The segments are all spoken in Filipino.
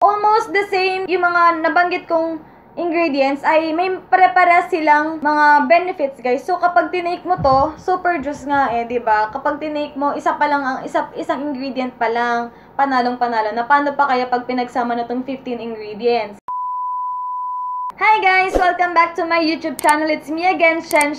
Almost the same yung mga nabanggit kong ingredients ay may pare-pare silang mga benefits, guys. So kapag tinake mo to, super juice nga eh, 'di ba? Kapag tinake mo, isa pa lang ang isang ingredient pa lang, panalong-panalo. Na paano pa kaya pag pinagsama na tong 15 ingredients? Hi guys! Welcome back to my YouTube channel. It's me again, Shen.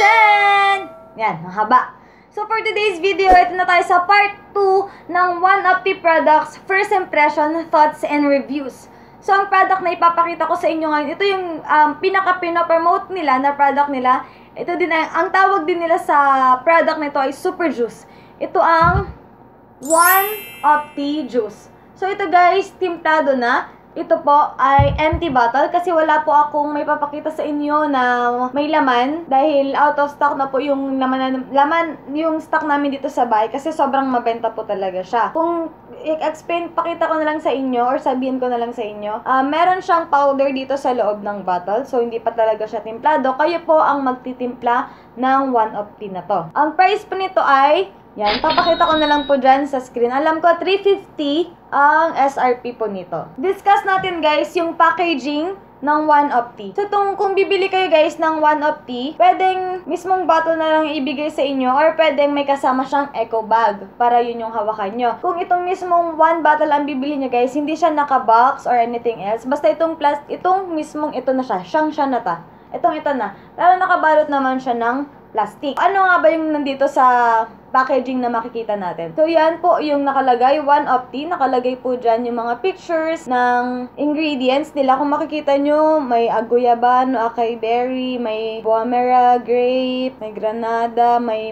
Yan, ang haba. So for today's video, ito na tayo sa part 2 ng One of the Products First Impression, Thoughts, and Reviews. So, ang product na ipapakita ko sa inyo ngayon, ito yung pinaka-pinopromote nila na product nila. Ito din ang tawag din nila sa product nito ay Super Juice. Ito ang One of the Juice. So, ito guys, timplado na. Ito po ay empty bottle kasi wala po akong may papakita sa inyo na may laman dahil out of stock na po yung laman yung stock namin dito sa bahay kasi sobrang mabenta po talaga siya. Kung i-explain, pakita ko na lang sa inyo or sabihin ko na lang sa inyo, meron siyang powder dito sa loob ng bottle, so hindi pa talaga siya timplado. Kayo po ang magtitimpla ng one of tea na to. Ang price po nito ay yan, papakita ko na lang po dyan sa screen. Alam ko, 350 ang SRP po nito. Discuss natin guys yung packaging ng One of Tea. So, kung bibili kayo guys ng One of Tea, pwedeng mismong bottle na lang ibigay sa inyo or pwedeng may kasama siyang eco bag para yun yung hawakan nyo. Kung itong mismong one bottle ang bibili nyo guys, hindi siya naka-box or anything else. Basta itong mismong ito na siya. Siya na ta. Ito na. Pero nakabalot naman siya ng plastic. Ano nga ba yung nandito sa packaging na makikita natin? So, yan po yung nakalagay, One of Tea. Nakalagay po dyan yung mga pictures ng ingredients nila. Kung makikita nyo, may aguyabano, acai berry, may boamera grape, may granada, may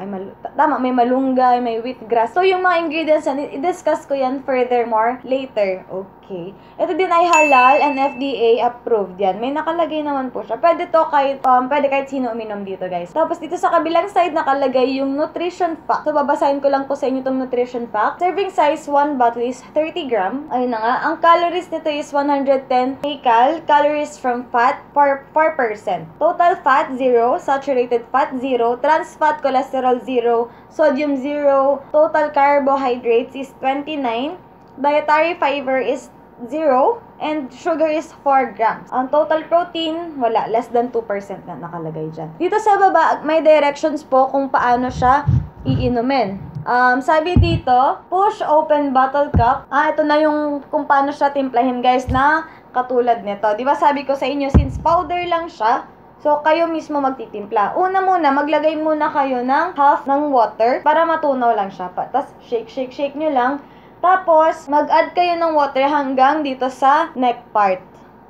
may malunggay, may wheatgrass. So, yung mga ingredients yan, i-discuss ko yan furthermore later. Okay. Ito din ay halal and FDA approved yan. May nakalagay naman po siya. Pwede to pwede kahit sino uminom dito, guys. Tapos dito sa kabilang side nakalagay yung nutrition fact. So babasahin ko lang po sa inyo itong nutrition fact. Serving size 1 bottle is 30 gram. Ayun na nga. Ang calories nito is 110 kcal. Calories from fat 4%. Total fat 0, saturated fat 0, trans fat cholesterol 0, sodium 0, total carbohydrates is 29, dietary fiber is 0, and sugar is 4 grams. Ang total protein, wala, less than 2% na nakalagay dyan. Dito sa baba, may directions po kung paano siya iinumin. Sabi dito, push open bottle cup. Ito na yung kung paano siya timplahin guys na katulad nito. Diba sabi ko sa inyo, since powder lang siya, so kayo mismo magtitimpla. Una muna, maglagay muna kayo ng half ng water para matunaw lang siya. Tapos shake nyo lang. Tapos, mag-add kayo ng water hanggang dito sa neck part.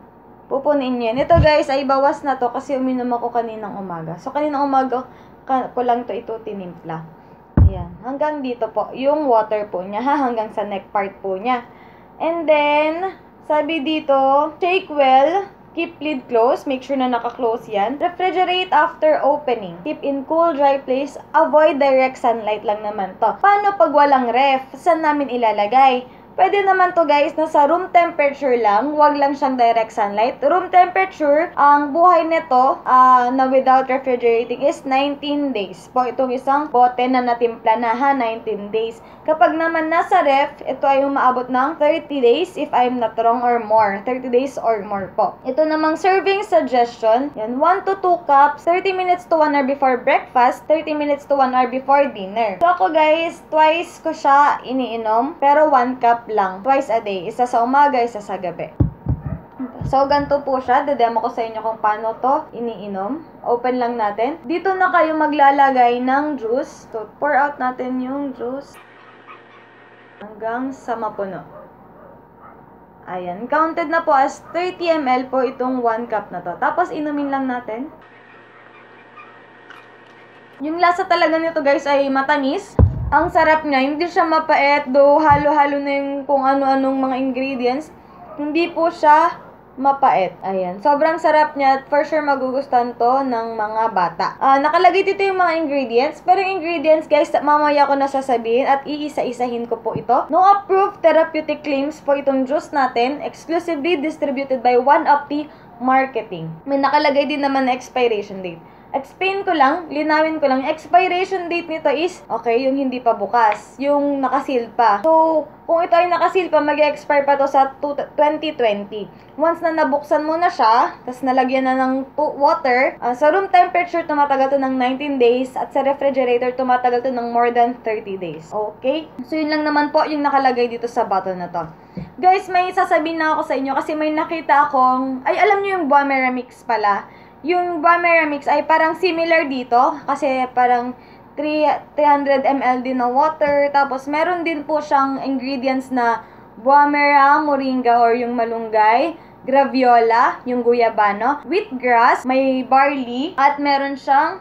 Pupunin nyo yan. Ito guys, ay bawas na to kasi uminom ako kaninang umaga. So, kaninang umaga ko lang ito tinimpla. Ayan. Hanggang dito po, yung water po niya, hanggang sa neck part po niya. And then, sabi dito, shake well. Keep lid closed. Make sure na naka-close yan. Refrigerate after opening. Keep in cool, dry place. Avoid direct sunlight lang naman to. Paano pag walang ref? Saan namin ilalagay? Pwede naman to guys na sa room temperature lang. Huwag lang siyang direct sunlight. Room temperature, ang buhay nito na without refrigerating is 19 days. Po itong isang bote na natimpla na 19 days. Kapag naman nasa ref, ito ay umaabot ng 30 days if I'm not wrong or more. 30 days or more po. Ito namang serving suggestion. Yan, 1 to 2 cups, 30 minutes to 1 hour before breakfast, 30 minutes to 1 hour before dinner. So ako guys, twice ko siya iniinom, pero 1 cup lang. Twice a day. Isa sa umaga, isa sa gabi. So, ganito po siya. Demo ko sa inyo kung paano to iniinom. Open lang natin. Dito na kayo maglalagay ng juice. So, pour out natin yung juice hanggang sa mapuno. Ayan. Counted na po as 30 ml po itong 1 cup na to. Tapos, inumin lang natin. Yung lasa talaga nito guys ay matamis. Ang sarap niya, hindi siya mapait, though halo-halo na yung kung ano-anong mga ingredients. Hindi po siya mapait. Ayan, sobrang sarap niya at for sure magugustuhan to ng mga bata. Nakalagay dito yung mga ingredients, pero yung ingredients guys, mamaya ko na sasabihin at iisa-isahin ko po ito. No approved therapeutic claims po itong juice natin, exclusively distributed by One of Tea Marketing. May nakalagay din naman na expiration date. explain ko lang, linawin ko lang, yung expiration date nito is, okay, yung hindi pa bukas, yung nakaseal pa. So, kung ito ay nakaseal pa, mag-expire pa to sa 2020. Once na nabuksan mo na siya, tapos nalagyan na ng water, sa room temperature, tumatagal to ng 19 days, at sa refrigerator, tumatagal to ng more than 30 days. Okay? So, yun lang naman po yung nakalagay dito sa bottle na to. Guys, may sasabihin na ako sa inyo kasi may nakita akong, ay alam nyo yung Bombera Mix pala. Yung Bombera Mix ay parang similar dito kasi parang 300 ml din na water. Tapos meron din po siyang ingredients na Bombera, moringa or yung malunggay, graviola, yung guyabano, wheatgrass, may barley, at meron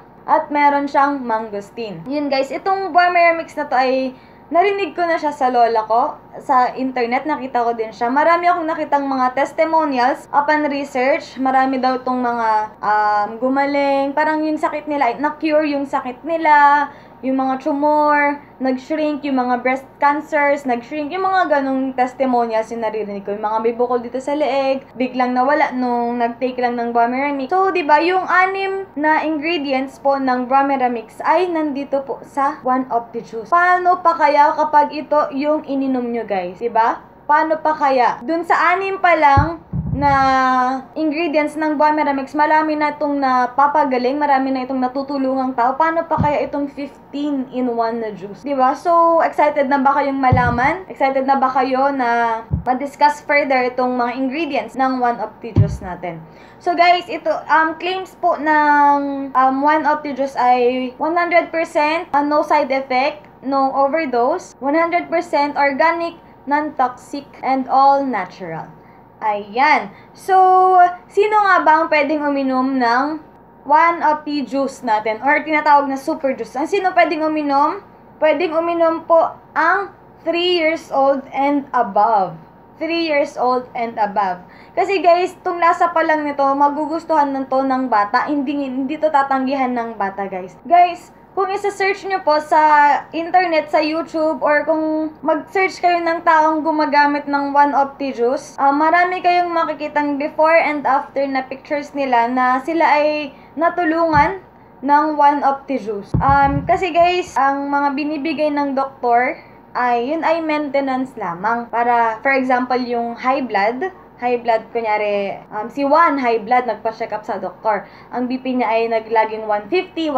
siyang mangosteen. Yun guys, itong Bombera Mix na to ay narinig ko na siya sa lola ko, sa internet, nakita ko din siya. Marami akong nakitang mga testimonials, upon research, marami daw tong mga gumaling, parang yung sakit nila, na-cure yung sakit nila, yung mga tumor, nag-shrink, yung mga breast cancers, nag-shrink, yung mga ganong testimonials yung naririnig ko. Yung mga may bukol dito sa leeg, biglang nawala nung nag-take lang ng Bombera Mix. So, diba, yung 6 na ingredients po ng Bombera Mix ay nandito po sa one of the juice. Paano pa kaya kapag ito yung ininom nyo, guys? Diba? Paano pa kaya? Dun sa 6 pa lang na ingredients ng Bombera Mix, marami na itong napapagaling, marami na itong natutulungang tao. Paano pa kaya itong 15-in-1 na juice? Diba? So, excited na ba kayong malaman? Excited na ba kayo na ma-discuss further itong mga ingredients ng one of the juice natin? So, guys, ito, claims po ng one of the juice ay 100% no side effect, no overdose, 100% organic, non-toxic, and all natural. Ayan. So, sino nga ba ang pwedeng uminom ng one of the juice natin or tinatawag na super juice? Ang sino pwedeng uminom? Pwedeng uminom po ang 3 years old and above. 3 years old and above. Kasi guys, itong lasa pa lang nito, magugustuhan ng to ng bata. Hindi to tatanggihan ng bata, guys. Guys, kung isa-search nyo po sa internet, sa YouTube, or kung mag-search kayo ng taong gumagamit ng one of the juice, marami kayong makikitang before and after na pictures nila na sila ay natulungan ng one of the juice. Kasi guys, ang mga binibigay ng doktor yun ay maintenance lamang. Para, for example, yung high blood, kunyari, si Juan, high blood, nagpa-check up sa doktor. Ang BP niya ay naglaging 150,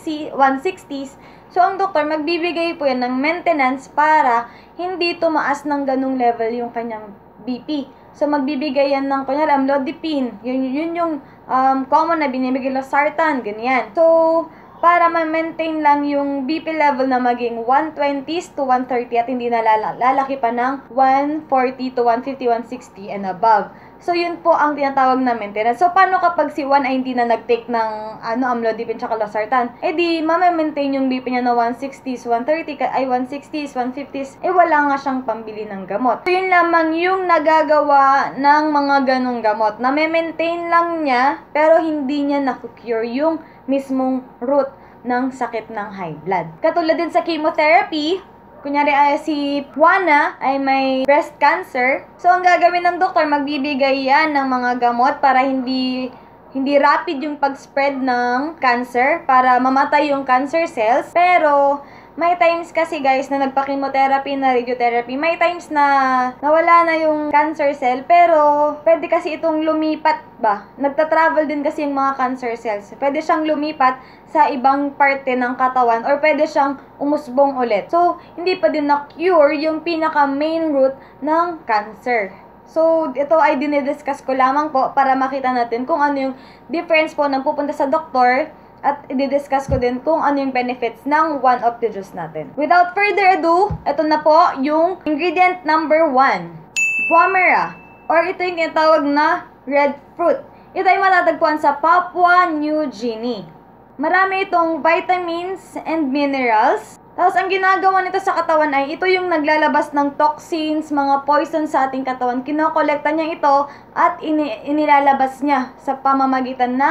160s. So, ang doktor, magbibigay po yan ng maintenance para hindi tumaas ng ganung level yung kanyang BP. So, magbibigay yan ng, kunyari, amlodipine. Yun yung common na binibigay, losartan, ganyan. So, para ma-maintain lang yung BP level na maging 120s to 130 at hindi na lalaki pa ng 140 to 150, 160 and above. So, yun po ang tinatawag na maintenance. So, paano kapag si Juan ay hindi na nag-take ng amlodipine tsaka losartan? di ma-maintain yung BP niya na 160s, 130, ay 160s, 150s, wala nga siyang pambili ng gamot. So, yun lamang yung nagagawa ng mga ganong gamot. Na maintain lang niya, pero hindi niya na-cure yung mismong root ng sakit ng high blood. Katulad din sa chemotherapy, kunyari si Juana ay may breast cancer. So, ang gagawin ng doktor, magbibigay yan ng mga gamot para hindi rapid yung pag-spread ng cancer, para mamatay yung cancer cells. Pero, may times kasi guys na nagpa-chemotherapy, na radiotherapy, may times na nawala na yung cancer cell, pero pwede kasi itong lumipat ba? Nagta-travel din kasi yung mga cancer cells. Pwede siyang lumipat sa ibang parte ng katawan or pwede siyang umusbong ulit. So, hindi pa din na-cure yung pinaka-main root ng cancer. So, ito ay dinidiscuss ko lamang po para makita natin kung ano yung difference po ng pupunta sa doktor. At i-discuss ko din kung ano yung benefits ng one of the juice natin. Without further ado, ito na po yung ingredient number 1. Bombera, or ito yung tinatawag na red fruit. Ito ay matatagpuan sa Papua New Guinea. Marami itong vitamins and minerals. Tapos, ang ginagawa nito sa katawan ay ito yung naglalabas ng toxins, mga poison sa ating katawan. Kinokolekta niya ito at inilalabas niya sa pamamagitan ng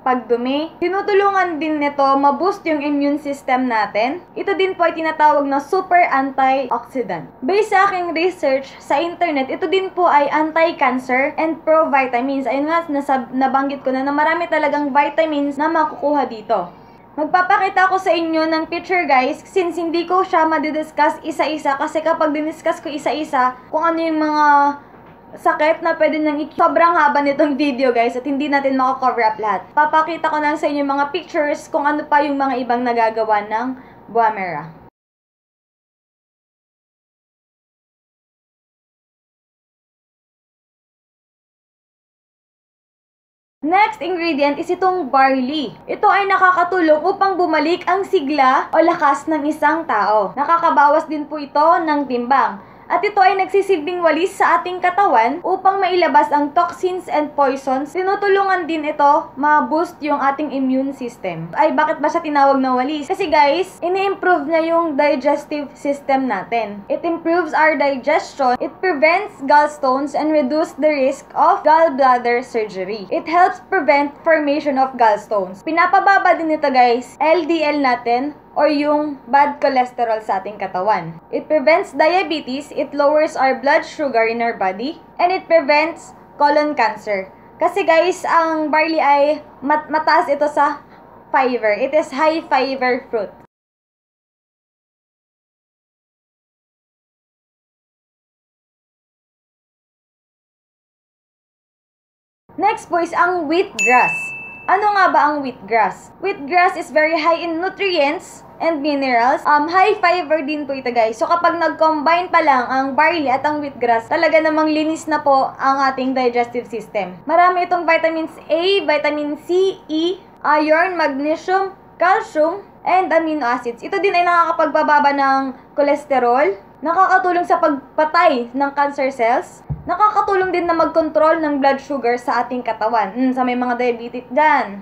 pagdumi. Tinutulungan din nito ma-boost yung immune system natin. Ito din po ay tinatawag na super antioxidant. Based sa aking research sa internet, ito din po ay anti-cancer and pro-vitamins. Ayun nga, nabanggit ko na marami talagang vitamins na makukuha dito. Magpapakita ko sa inyo ng picture guys, since hindi ko siya madidiscuss isa-isa kasi kapag diniscuss ko isa-isa kung ano yung mga sakit na pwede nang sobrang haba nitong video guys at hindi natin makakover up lahat. Papakita ko lang sa inyo mga pictures kung ano pa yung mga ibang nagagawa ng Boamera. Next ingredient is itong barley. Ito ay nakakatulong upang bumalik ang sigla o lakas ng isang tao. Nakakabawas din po ito ng timbang. At ito ay nagsisilbing walis sa ating katawan upang mailabas ang toxins and poisons. Tinutulungan din ito ma-boost yung ating immune system. Ay, bakit ba siya tinawag na walis? Kasi guys, ini-improve niya yung digestive system natin. It improves our digestion, it prevents gallstones and reduces the risk of gallbladder surgery. It helps prevent formation of gallstones. Pinapababa din ito guys, LDL natin, or yung bad cholesterol sa ating katawan. It prevents diabetes, it lowers our blood sugar in our body, and it prevents colon cancer. Kasi guys, ang barley ay mataas ito sa fiber. It is high fiber fruit. Next po is ang wheatgrass. Ano nga ba ang wheatgrass? Wheatgrass is very high in nutrients and minerals. High fiber din po ito guys. So kapag nag-combine pa lang ang barley at ang wheatgrass, talaga namang linis na po ang ating digestive system. Marami itong vitamins A, vitamin C, E, iron, magnesium, calcium, and amino acids. Ito din ay nakakapagbababa ng cholesterol, nakakatulong sa pagpatay ng cancer cells, nakakatulong din na mag-control ng blood sugar sa ating katawan. Sa may mga diabetic dyan.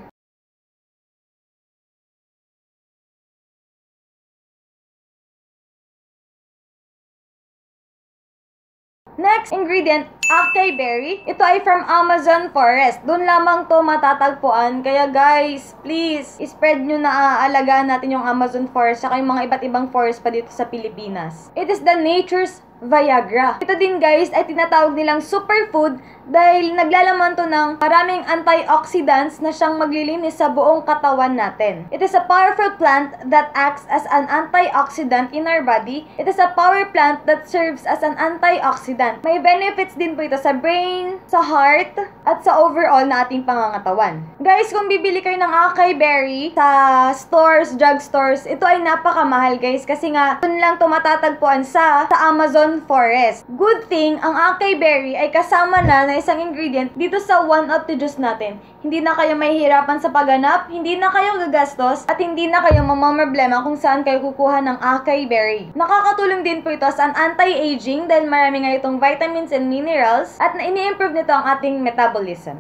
Next ingredient, acai berry. Ito ay from Amazon forest. Doon lamang to matatagpuan. Kaya guys, please, spread nyo na aalagaan natin yung Amazon forest saka yung mga iba't ibang forest pa dito sa Pilipinas. It is the nature's Viagra. Ito din guys ay tinatawag nilang superfood dahil naglalaman to ng maraming antioxidants na siyang maglilinis sa buong katawan natin. It is a powerful plant that acts as an antioxidant in our body. It is a power plant that serves as an antioxidant. May benefits din po ito sa brain, sa heart, at sa overall na ating pangangatawan. Guys, kung bibili kayo ng acai berry sa stores, drugstores, ito ay napakamahal guys kasi nga dun lang to matatagpuan sa Amazon forest. Good thing, ang acai berry ay kasama na isang ingredient dito sa one of the juice natin. Hindi na kayo mahihirapan sa paghanap, hindi na kayo gagastos, at hindi na kayo mamamroblema kung saan kayo kukuha ng acai berry. Nakakatulong din po ito sa anti-aging dahil marami nga itong vitamins and minerals at ini-improve nito ang ating metabolism.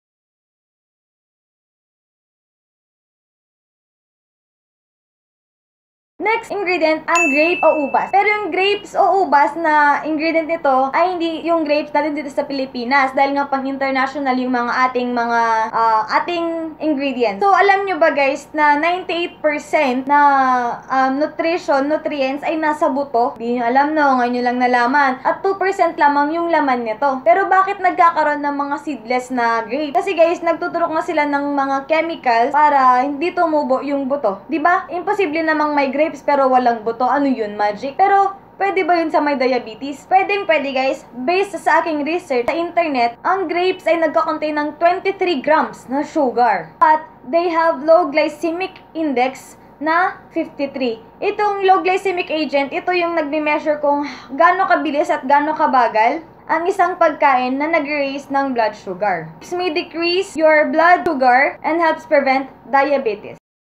Next ingredient, ang grape o ubas. Pero yung grapes o ubas na ingredient nito ay hindi yung grapes natin dito sa Pilipinas dahil nga pang international yung mga ating ingredients. So alam nyo ba guys na 98% na nutrients ay nasa buto? Hindi nyo alam no, ngayon nyo lang nalaman. At 2% lamang yung laman nito. Pero bakit nagkakaroon ng mga seedless na grapes? Kasi guys, nagtuturok na sila ng mga chemicals para hindi tumubo yung buto. Diba? Imposible namang may grapes pero walang buto. Ano yun? Magic? Pero pwede ba yun sa may diabetes? Pwede guys. Based sa aking research sa internet, ang grapes ay nagka-contain ng 23 grams na sugar. But they have low glycemic index na 53. Itong low glycemic agent, ito yung nagme-measure kung gaano kabilis at gaano kabagal ang isang pagkain na nag-raise ng blood sugar. This may decrease your blood sugar and helps prevent diabetes.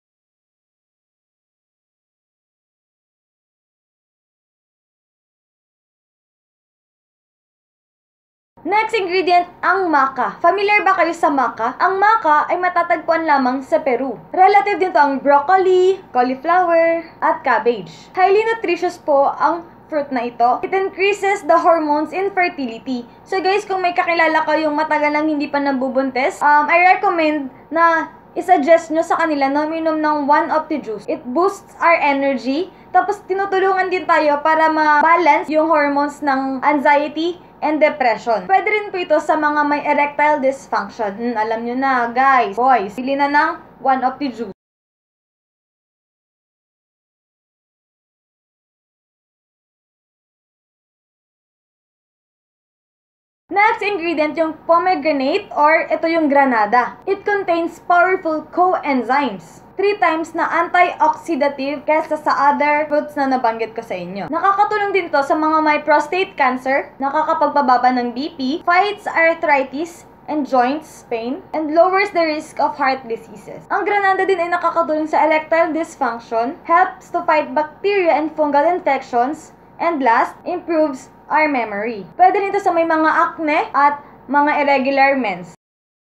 Next ingredient, ang maca. Familiar ba kayo sa maca? Ang maca ay matatagpuan lamang sa Peru. Relative dito ang broccoli, cauliflower, at cabbage. Highly nutritious po ang fruit na ito. It increases the hormones in fertility. So guys, kung may kakilala kayong matagal lang hindi pa nabubuntis, I recommend na isuggest nyo sa kanila na uminom ng 1 Opti-Juice. It boosts our energy. Tapos, tinutulungan din tayo para ma-balance yung hormones ng anxiety and depression. Pwede rin po ito sa mga may erectile dysfunction. Alam nyo na, guys, boys, pili na ng 1 Opti-Juice. Next ingredient, yung pomegranate or ito yung granada. It contains powerful coenzymes. 3 times na antioxidative kaysa sa other fruits na nabanggit ko sa inyo. Nakakatulong din to sa mga may prostate cancer, nakakapagpababa ng BP, fights arthritis, and joints pain, and lowers the risk of heart diseases. Ang granada din ay nakakatulong sa erectile dysfunction, helps to fight bacteria and fungal infections, and last, improves our memory. Pwede rin ito sa may mga acne at mga irregular mens.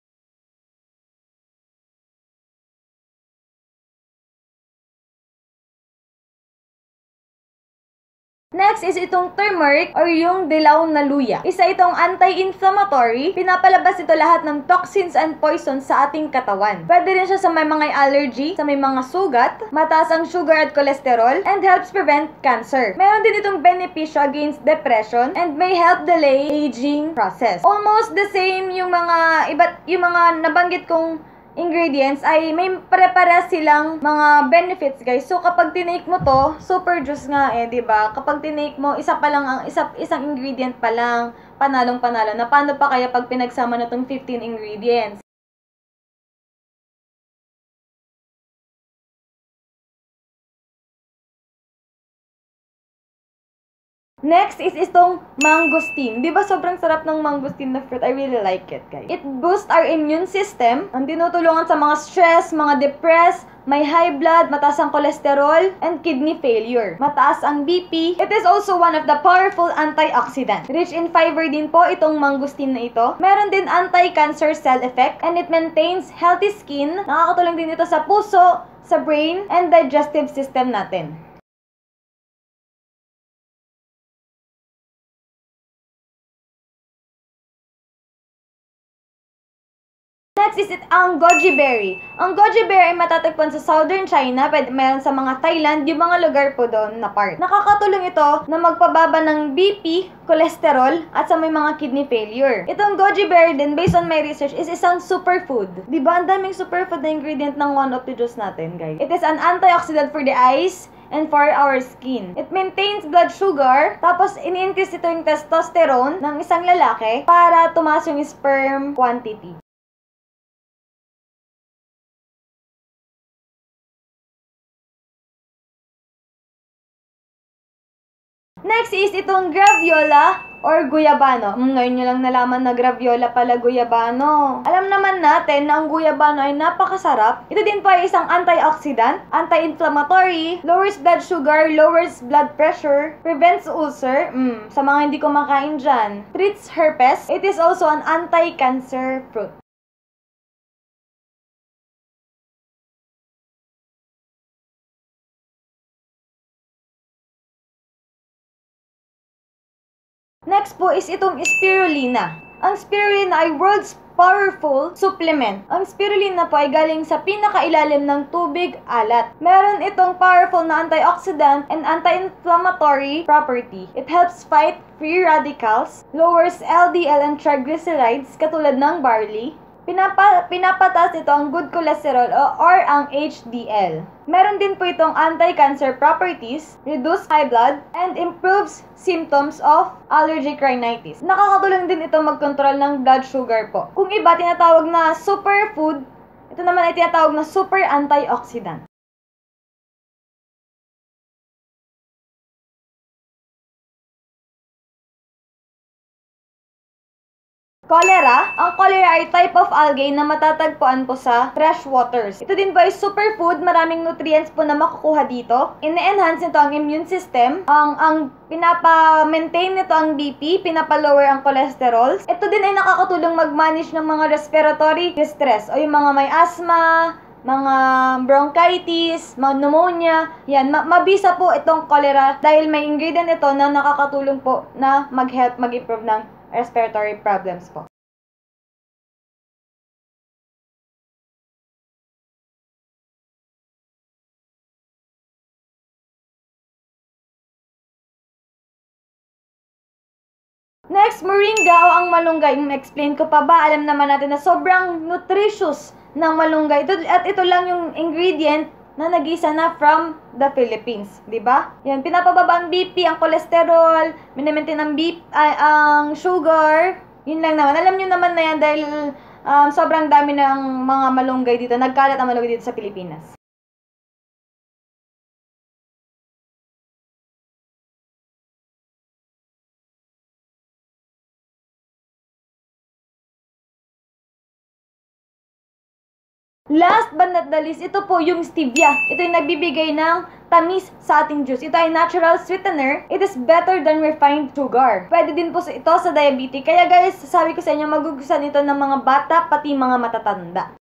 Next is itong turmeric or yung dilaw na luya. Isa itong anti-inflammatory. Pinapalabas ito lahat ng toxins and poisons sa ating katawan. Pwede rin siya sa may mga allergy, sa may mga sugat, mataas ang sugar at cholesterol, and helps prevent cancer. Meron din itong benepisyo against depression and may help delay aging process. Almost the same yung mga nabanggit kong ingredients ay may pare-para silang mga benefits, guys. So kapag tinake mo to, super juice nga 'di ba? Kapag tinake mo, isa pa lang ang isang ingredient pa lang, panalong-panalo. Na paano pa kaya pag pinagsama na tong 15 ingredients? Next is itong mangosteen. Di ba sobrang sarap ng mangosteen na fruit? I really like it, guys. It boosts our immune system. Ang tinutulungan sa mga stress, mga depressed, may high blood, mataas ang cholesterol, and kidney failure. Mataas ang BP. It is also one of the powerful antioxidants. Rich in fiber din po itong mangosteen na ito. Meron din anti-cancer cell effect, and it maintains healthy skin. Nakakatulong din ito sa puso, sa brain, and digestive system natin. Next is ang goji berry. Ang goji berry ay matatagpuan sa southern China, meron sa mga Thailand, yung mga lugar po doon na part. Nakakatulong ito na magpababa ng BP, cholesterol, at sa may mga kidney failure. Itong goji berry din, based on my research, is isang superfood. Diba? Ang daming superfood na ingredient ng one of the juice natin, guys. It is an antioxidant for the eyes and for our skin. It maintains blood sugar, tapos in-increase ito yung testosterone ng isang lalaki para tumaas yung sperm quantity. Next is itong graviola or guyabano. Ngayon nyo lang nalaman na graviola pala guyabano. Alam naman natin na ang guyabano ay napakasarap. Ito din po ay isang antioxidant, anti-inflammatory, lowers blood sugar, lowers blood pressure, prevents ulcer, sa mga hindi kumakain dyan, treats herpes. It is also an anti-cancer fruit. Next po is itong spirulina. Ang spirulina ay world's powerful supplement. Ang spirulina po ay galing sa pinakailalim ng tubig alat. Meron itong powerful na antioxidant and anti-inflammatory property. It helps fight free radicals, lowers LDL and triglycerides katulad ng barley. Pinapataas ito ang good cholesterol or ang HDL. Meron din po itong anti-cancer properties, reduce high blood, and improves symptoms of allergic rhinitis. Nakakatulong din ito mag-control ng blood sugar po. Kung iba tinatawag na superfood, ito naman ay tinatawag na super antioxidant. Cholera. Ang cholera ay type of algae na matatagpuan po sa fresh waters. Ito din ba ay superfood, maraming nutrients po na makukuha dito. Ine-enhance nito ang immune system. Ang pinapa-maintain nito ang BP, pinapa-lower ang cholesterol. Ito din ay nakakatulong mag-manage ng mga respiratory distress o yung mga may asthma, mga bronchitis, mga pneumonia. Yan, mabisa po itong cholera dahil may ingredient ito na nakakatulong po na mag-help mag-improve ng respiratory problems po. Next, moringa o ang malunggay. Explain ko pa ba? Alam naman natin na sobrang nutritious ng malunggay. At ito lang yung ingredient na nag-isa na from the Philippines, di ba? Yan, pinapababa ang BP, ang cholesterol, minamaintain ang ang sugar. Yun lang naman. Alam nyo naman na yan dahil sobrang dami ng mga malunggay dito. Nagkalat ang malunggay dito sa Pilipinas. Last but not the least, ito po yung stevia. Ito yung nagbibigay ng tamis sa ating juice. Ito ay natural sweetener. It is better than refined sugar. Pwede din po ito sa diabetic. Kaya guys, sabi ko sa inyo, magugustuhan ito ng mga bata, pati mga matatanda.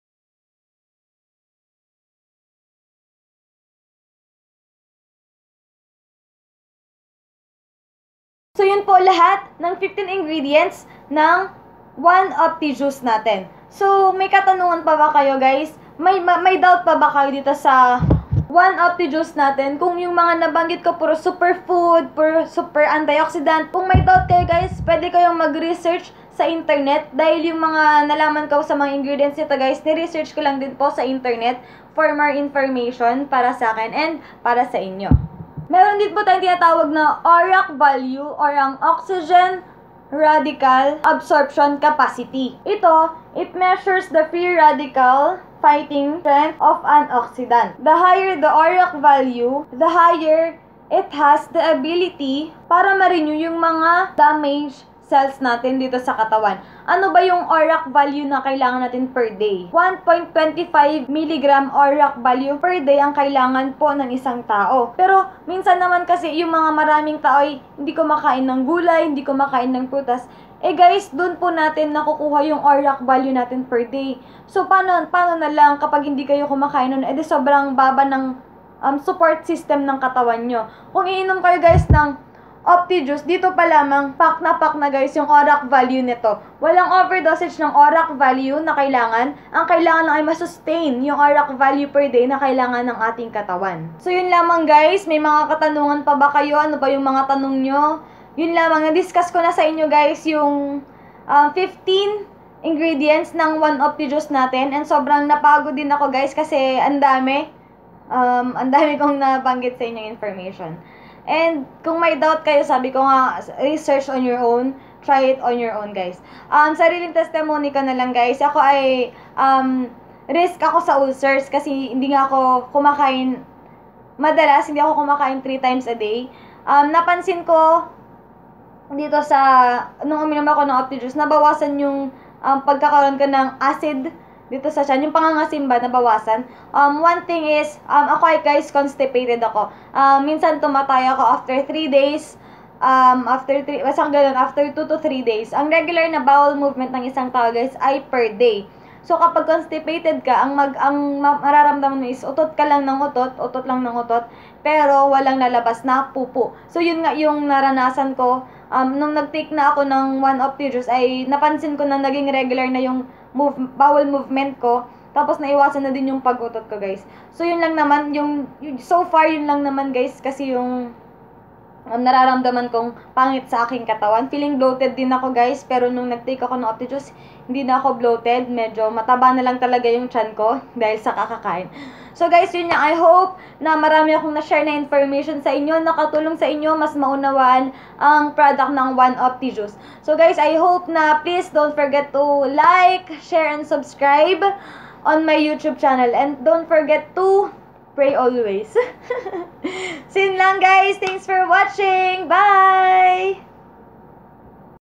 So yun po lahat ng 15 ingredients ng 1 Opti juice natin. So, may katanungan pa ba kayo guys? May doubt pa ba kayo dito sa 1 Opti juice natin? Kung yung mga nabanggit ko puro superfood, puro super antioxidant. Kung may doubt kayo guys, pwede kayong mag-research sa internet. Dahil yung mga nalaman ko sa mga ingredients nito guys, ni-research ko lang din po sa internet for more information para sa akin and para sa inyo. Meron din po tayong tinatawag na ORAC value or ang oxygen radical absorption capacity. Ito, it measures the free radical fighting strength of an oxidant. The higher the ORAC value, the higher it has the ability para ma-renew yung mga damaged cells natin dito sa katawan. Ano ba yung ORAC value na kailangan natin per day? 1.25 mg ORAC value per day ang kailangan po ng isang tao. Pero minsan naman kasi yung mga maraming tao ay hindi kumakain ng gulay, hindi kumakain ng prutas. Eh guys, dun po natin nakukuha yung ORAC value natin per day. So paano na lang kapag hindi kayo kumakain nun? Eh di sobrang baba ng support system ng katawan nyo. Kung iinom kayo guys ng Opti juice, dito pa lamang, pack na guys yung ORAC value nito. Walang overdosage ng ORAC value na kailangan. Ang kailangan lang ay masustain yung ORAC value per day na kailangan ng ating katawan. So yun lamang guys, may mga katanungan pa ba kayo? Ano ba yung mga tanong nyo? Yun lamang, na-discuss ko na sa inyo guys yung 15 ingredients ng 1 Opti juice natin. And sobrang napagod din ako guys kasi ang dami kong nabanggit sa inyong information. And kung may doubt kayo, sabi ko nga, research on your own, try it on your own guys. Sariling testimony ko na lang guys, ako ay risk ako sa ulcers kasi hindi nga ako kumakain madalas, hindi ako kumakain 3 times a day. Napansin ko dito sa, nung uminom ako ng Opti juice, nabawasan yung pagkakaroon ko ng acid dito sa tiyan, yung pangangasim ba, nabawasan. One thing is, ako ay guys, constipated ako. Minsan tumatay ako after 3 days, after 2 to 3 days. Ang regular na bowel movement ng isang tao guys ay per day. So kapag constipated ka, ang mararamdaman mo is utot ka lang ng utot lang ng utot, pero walang lalabas na pupo. So yun nga yung naranasan ko. Nung nag-take na ako ng 1 Opti juice ay napansin ko na naging regular na yung bowel movement ko. Tapos naiwasan na din yung pag-utot ko guys. So yun lang naman, so far yun lang naman guys kasi yung nararamdaman kong pangit sa aking katawan. Feeling bloated din ako guys, pero nung nag-take ako ng Opti juice, hindi na ako bloated. Medyo mataba na lang talaga yung tiyan ko dahil sa kakakain. So guys, yun nga, I hope na marami akong na-share na information sa inyo, nakatulong sa inyo, mas maunawaan ang product ng 1 Opti juice. So guys, I hope na please don't forget to like, share, and subscribe on my YouTube channel. And don't forget to pray always. So yun lang guys, thanks for watching, bye!